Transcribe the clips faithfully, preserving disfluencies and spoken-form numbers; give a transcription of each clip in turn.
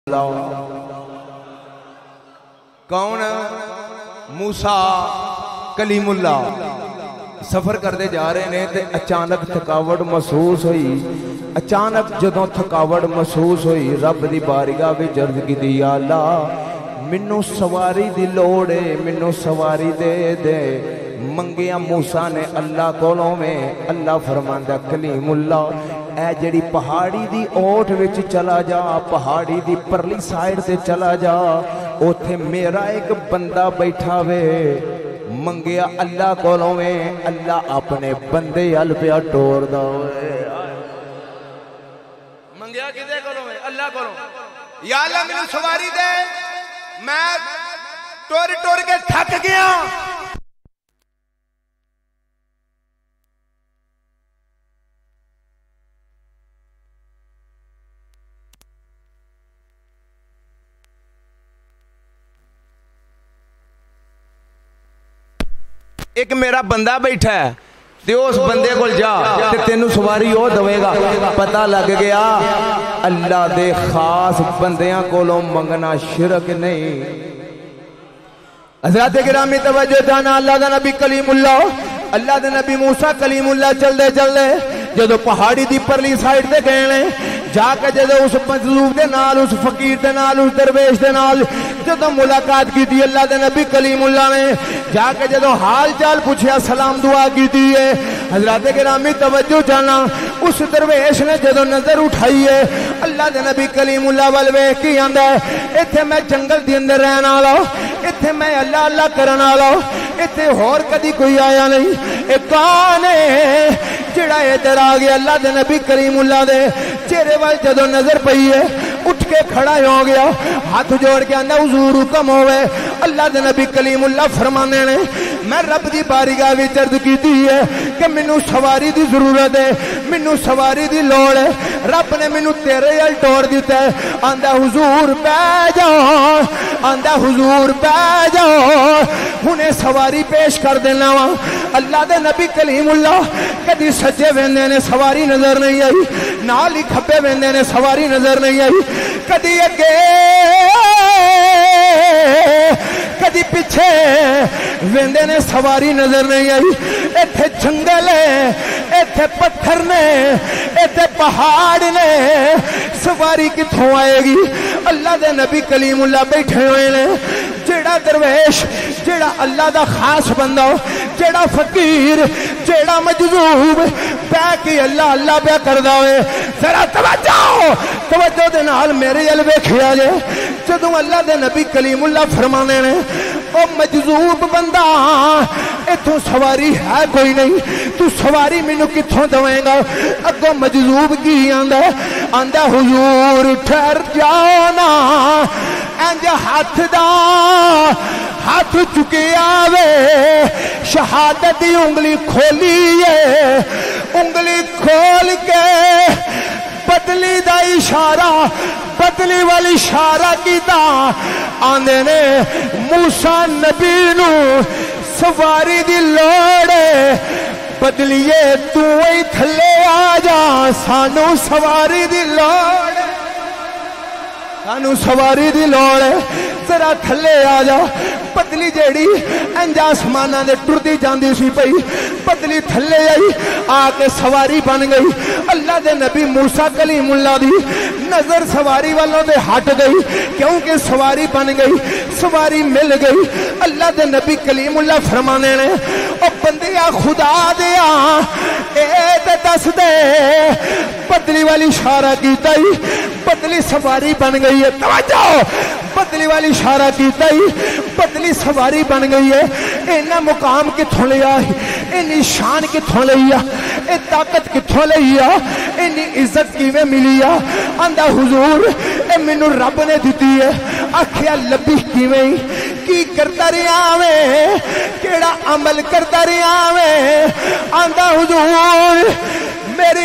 کون موسیٰ کلیم اللہ سفر کرتے جا رہے ہیں تے اچانک تھکاوٹ محسوس ہوئی اچانک جدوں تھکاوٹ محسوس ہوئی رب دی بارگاہ وچ عرض کیتی یا اللہ منو سواری دی لوڑ ہے منو سواری دے دے منگیا موسیٰ نے اللہ کولوں میں اللہ فرماندا کلیم اللہ اے جڑی پہاڑی دی اوٹ وچ چلا جا پہاڑی دی پرلی سائیڈ تے چلا جا اوتھے میرا ایک بندہ بیٹھا وے منگیا اللہ کولوں میں اللہ اپنے بندے ال پیا ٹور دا ہوئے منگیا کدے کولوں میں اللہ کولوں یا اللہ مینوں سواری دے میں ٹور ٹور کے تھک گیا ایک میرا بندہ بیٹھا ہے تے اس بندے کو جا تے تینوں سواری ہو دوے گا پتہ لگ گیا اللہ دے خاص بندیاں کولوں منگنا شرک نہیں حضرات گرامی توجہ جانا اللہ دا نبی کلیم اللہ اللہ دے نبی موسیٰ کلیم اللہ چل دے چل دے جدو پہاڑی دی پرلی سائیڈ دے گئے نے جا کے جدو اس مظلوم دے نال اس فقیر دے نال اس درویش دے نال جدو ملاقات کی دی اللہ دے نبی کلیم اللہ نے جا کے جدو حال چال پوچھیا سلام دعا کی دی ہے حضرات گرامی توجہ جانا اس درویش نے جدو نظر اٹھائی ہے اللہ دے نبی کلیم اللہ والوے کی آندہ ہے ایتھے میں جنگل دی اندر رہنا آلا ایتھے میں اللہ اللہ کرنا آلا ایتھے ہور کدی کوئی آیا نہیں ایک کانے جڑا ادھر آ گیا اللہ دے نبی کریم اللہ دے چہرے وال جدو نظر پئی ہے اٹھ کے کھڑا ہو گیا ہاتھ جوڑ کے اندر حضور حکم ہوئے اللہ دے نبی کلیم اللہ فرمانے نے میں رب دی بارگاہ وچ عرض کیتی ہے کہ مینوں سواری دی ضرورت ہے مینوں سواری دی لوڑ ہے رب نے مینوں تیرے ال ٹور دیتا ہے آندا حضور بہ جاؤ آندا حضور بہ جاؤ ہنے سواری پیش کر دینا وا اللہ دے نبی کلیم اللہ کدی سجے ویندے نے سواری نظر نہیں آئی نال ہی کھبے ویندے نے سواری نظر نہیں آئی کدی اگے کدی پیچھے ویندے نے سواری نظر نہیں آئی ایتھے جنگل ہے ایتھے پتھر نے ایتھے پہاڑ نے سواری کتھوں آئے گی اللہ دے نبی کلیم اللہ بیٹھے ہوئے نے جیڑا درویش جیڑا اللہ دا خاص بندہ جیڑا فقیر جیڑا مجذوب بے کی اللہ اللہ بے کردہ ہوئے ذرا توجہ توجہ دے نال میرے ال ویکھیا جے جدوں اللہ دے نبی کلیم اللہ فرمانے نے او مجذوب بندہ ایتھوں سواری ہے کوئی نہیں تو سواری مینوں کتھوں دویں گا اگوں مجذوب کی آندا آندا حضور ٹھہر جانا انج ہاتھ دا ہاتھ چکے آوے شہادت دی انگلی کھولی ہے انگلی کھول کے بدلی دا اشارہ بدلی والی اشارہ کیتا آندے نے موسیٰ نبی نو سواری دی لوڑے بدلیے تو ہی تھلے آ جا سانو سواری دی لوڑے سانو سواری دی لوڑے ذرا تھلے آ جا بدلی جیڑی انج آسمانہ دے ٹردی جاندی سی پئی بدلی تھلے آئی آ کے سواری بن گئی اللہ دے نبی موسیٰ کلیم اللہ دی نظر سواری والوں دے ہٹ گئی کیونکہ سواری بن گئی سواری مل گئی اللہ دے نبی کلیم اللہ فرمانے نے او بندیا خدا دیا اے تے دس دے بدلی والی اشارہ کیتا ہی بدلی سواری بن گئی ہے توجہ بدلی والی اشارہ کیتا ہی بدلی سواری بن گئی ہے اینا مقام کتھوں لیا اینی شان کتھوں لیا اے طاقت کتھوں لیا اینی عزت کیویں ملی آندا حضور اے مینوں رب نے دتی ہے آکھیا لبی کیویں کی کرتا رہیا میں کیڑا عمل کرتا رہیا میں آندا حضور میری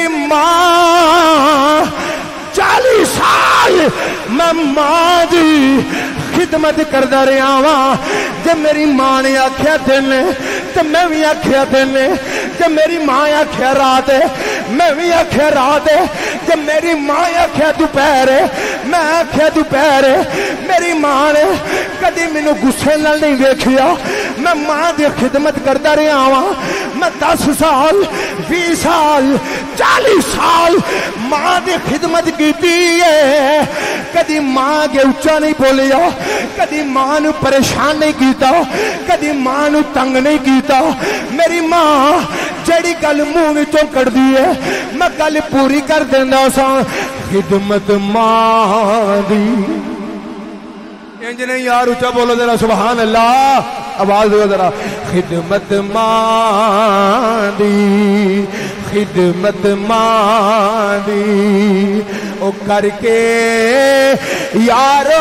ماں چالیس سال میں ماں دی خدمت کردہ رہا ہاں جب میری ماں نے آکھیا دن تو میں بھی آکھیا دن جب میری ماں آکھیا رات میں بھی آخیا رات ہے جب میری ماں آخیا دوپہر ہے میں آخیا دوپہر ہے میری ماں نے کدی مینوں غصے نال نہیں ویکھیا میں ماں دی خدمت کرتا رہا ہاں میں دس سال بیس سال چالیس سال ماں دی خدمت کیتی ہے کدی ماں کے اچا نہیں بولیا کدی ماں نو پریشان نہیں کیتا کدی ماں نو تنگ نہیں کیتا میری ماں جڑی گل منہ وچوں کڑدی ہے میں گل پوری کر دیندا سا خدمت ماں دی انج نہیں یار اچا بولو ذرا سبحان اللہ آواز دو ذرا خدمت ماں دی خدمت ماں دی او کر کے یارو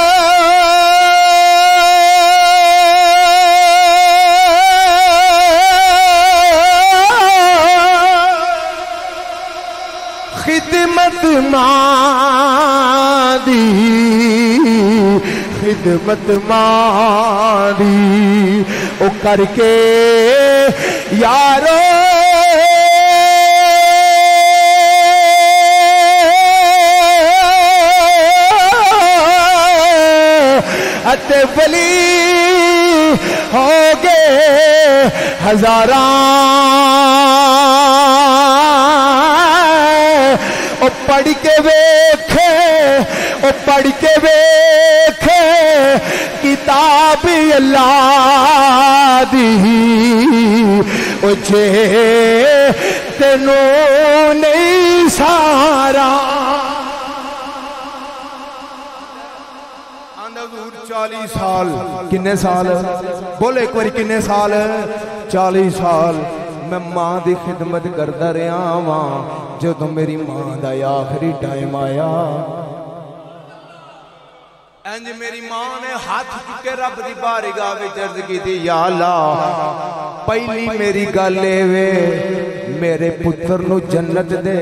خدمت ماں دی خدمت ماں دی او کر کے یارو اتے ولی ہو گئے ہزاراں او پڑھ کے ویکھے او پڑھ کے ویکھے کتاب اللہ دی او جے تینوں نہیں سارا چالیس سال کنے سال بولے ایک باری کنے سال چالیس سال میں ماں دی خدمت کرتا رہا ہاں جدوں میری ماں دا آخری ٹائم آیا انج میری ماں نے ہاتھ چکے رب دی بارگاہ وچ عرض کیتی یا اللہ پہلی میری گل اے وے میرے پتر نو جنت دے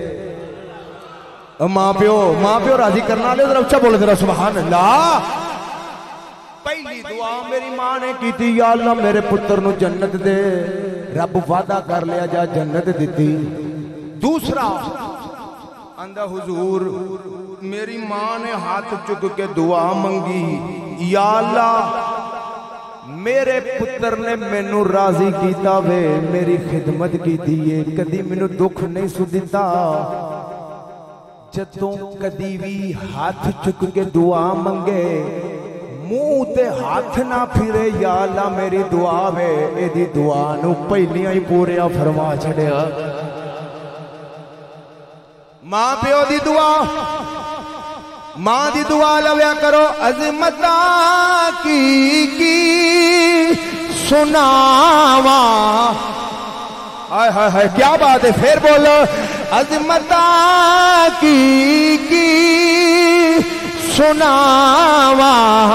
ماں پیو ماں پیو راضی کرنا والے ذرا اچھا بولے ذرا سبحان اللہ پہلی دعا میری ماں نے کیتی یا اللہ میرے پتر نو جنت دے رب وعدہ کر لیا جا جنت دیتی دوسرا اندہ حضور میری ماں نے ہاتھ چک کے دعا منگی یا اللہ میرے پتر نے مینوں راضی کیتا وے میری خدمت کیتی ہے کدی مینوں دکھ نہیں سو دیتا جتوں کدی بھی ہاتھ چک کے دعا منگے منہ تے ہاتھ نہ پھرے یا اللہ میری دعا وے اے دی دعا نو پہلیاں ہی پوریا فرما چھڑیا ماں پیو دی دعا ماں دی دعا لویا کرو عظمتاں کی کی سناوا ہائے ہائے ہائے کیا بات ہے پھر بولو عظمتاں کی کی سناوا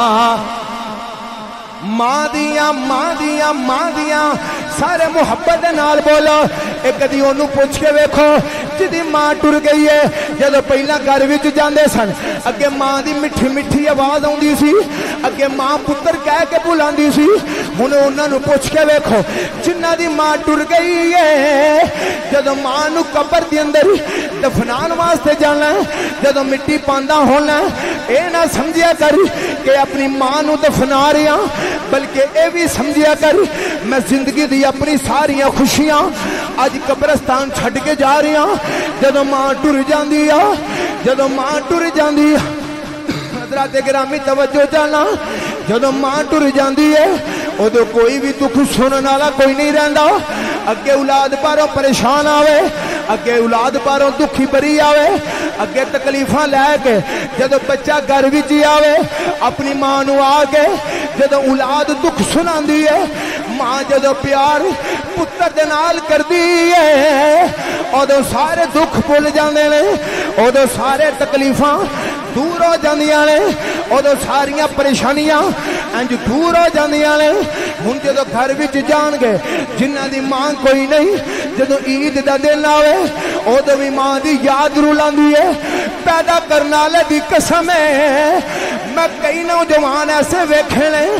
ماں دیاں ماں دیاں ماں دیاں سارے محبت نال بولو ایک دی انہوں پوچھ کے ویکھو جدی ماں ٹر گئی ہے جدو پہلا گھر وچ جاندے سن اگے ماں دی مٹھی مٹھی آواز آوندی سی اگے ماں پتر کہہ کے بلاندی سی ہن انہاں نوں پوچھ کے ویکھو جنہ دی ماں ٹر گئی ہے جدو ماں نوں قبر دے اندر دفنان واسطے جانا ہے جدو مٹی پاندا ہونا اے نہ سمجھیا کر کہ اپنی ماں نوں دفنا رہا بلکہ اے بھی سمجھیا کر میں زندگی دی اپنی ساریاں خوشیاں آج قبرستان چھڈ کے جا رہی ہاں جدو ماں ٹر جاندی ہے جدو ماں ٹر جاندی ہے حضرات گرامی توجہ جانا جدو ماں ٹر جاندی ہے ادو کوئی بھی دکھ سنن والا کوئی نہیں رہندا اگے اولاد پاروں پریشان آوے اگے اولاد پاروں دکھی بری آوے اگے تکلیفاں لے کے جدو بچہ گھر وچ آوے اپنی ماں نو آ کے جدو اولاد دکھ سناندی ہے ماں جدو پیار پتر دے نال کردی ہے ادو سارے دکھ بھول جاندے نے ادو سارے تکلیفاں دور ہو جاندیاں نے ادو ساریاں پریشانیاں انج دور ہو جاندیاں نے ہن جدو گھر وچ جان گے جنہاں دی ماں کوئی نہیں جدو عید دا دن آوے ادو بھی ماں دی یاد رلاندی ہے پیدا کرنے والے دی قسم ہے میں کئی نوجوان ایسے ویکھے نے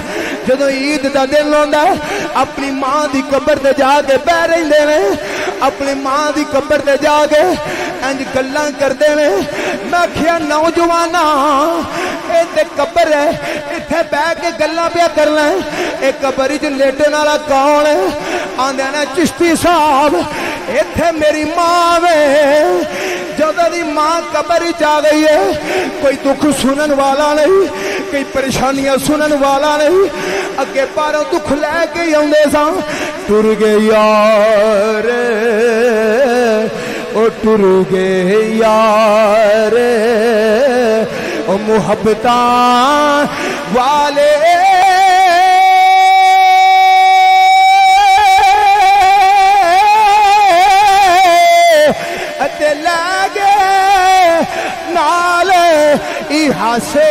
जदों ईद दा दिन आउंदा अपनी मां दी कब्र ते जाके बह रहिंदे ने अपनी मां दी कब्र ते जाके इंज गल्लां करदे ने मैं आखिया नौजवाना ए ते कब्र है इत्थे बह के गल्लां पिया करना ए कब्र च लेटन वाला कौन है आंदे ने चिश्ती साहब इत्थे मेरी मां वे जदों दी मां कब्र च आ गई है कोई दुख सुनन वाला नहीं कोई परेशानियां सुनन वाला नहीं अगे बारों दुख लैके आउंदे सा टुर गए यार ओ टुर गए यार ओ मुहब्बतां वाले अते लागे नाल इहा से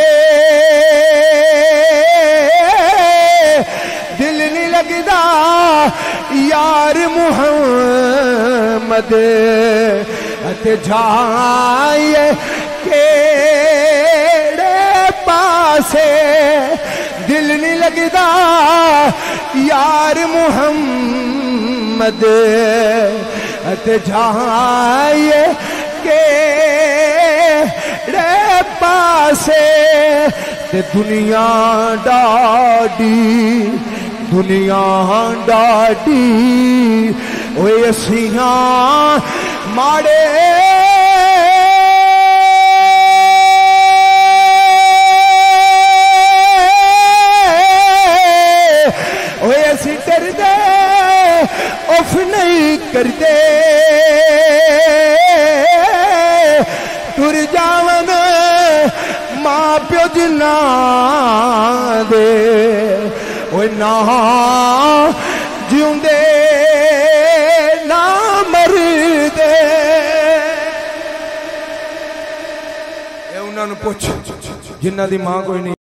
दिल नहीं लगदा यार मुहम्मद अते जाए केड़े पासे दिल नहीं लगदा यार मुहम्मद अते जाए केड़े पासे ते दुनिया डाडी दुनिया डाडी ओए असियां माड़े ओए असी डरदे उफ नहीं करदे टुर जावन मां प्यो जिन्ना दे ओए ना जिउंदे ना मरदे ए उन्हां नूं पुछ जिन्हां दी मां कोई नहीं।